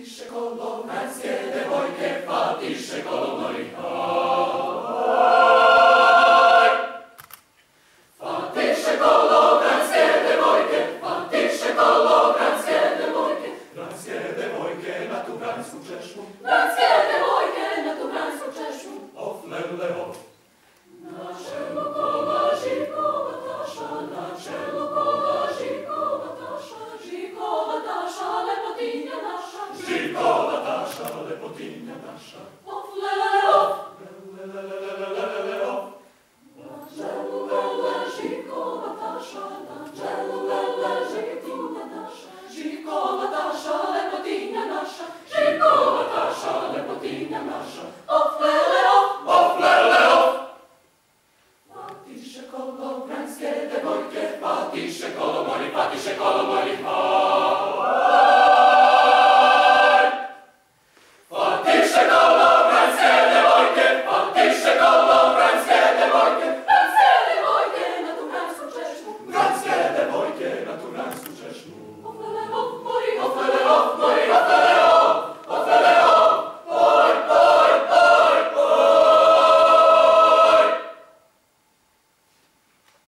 Fatisce kolovránské devojke, fatisce kolomori, fatisce kolovránské devojke, fatisce kolovránské devojke, vránské devojke na tu vránsku češu, vránské devojke na tu vránsku češu, of lele of. Na čelo kola živkova taša, na čelo kola živkova taša, živkova taša, lepotinja naša, živkova taša, lepotinja naša, of lele of, lele of. Na čelu lele živkova taša, na čelu lele živkova taša, živkova taša, lepotinja naša, živkova taša, lepotinja naša, of lele of, of lele of. Fatisce kolovránské devojke, fatisce kolomori,